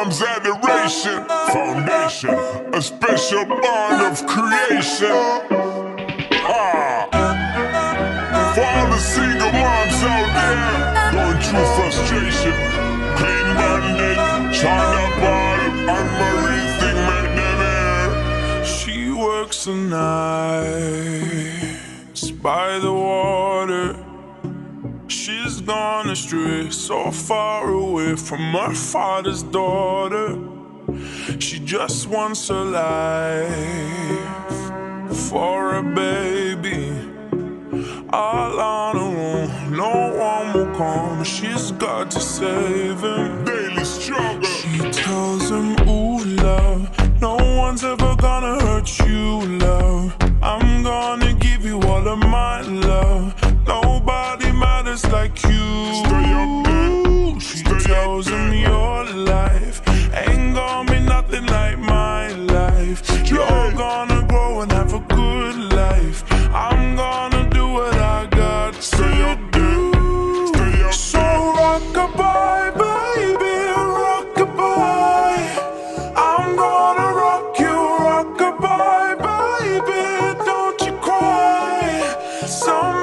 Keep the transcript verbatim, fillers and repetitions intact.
mom's adoration. Foundation, a special bond of creation. Ah. For all the single moms out there going through frustration, Clean Bandit, China Ball, and Marie thing make them here. She works the nights by the water. She's gone astray, so far away from her father's daughter. She just wants a life for a baby. All on her own, no one will come. She's got to save him. Daily struggle. She tells him, ooh, love, no one's ever gonna hurt you, love. I'm gonna give you all of my love. Nobody matters like you. Stay up there. She Stay tells up him there. your life ain't gonna be nothing like my life. You're gonna grow and have a good life. I'm gonna do what I got to Stay up there. Stay up So there. rock-a-bye, baby, rock-a-bye. I'm gonna rock you, rock-a-bye, baby. Don't you cry. Some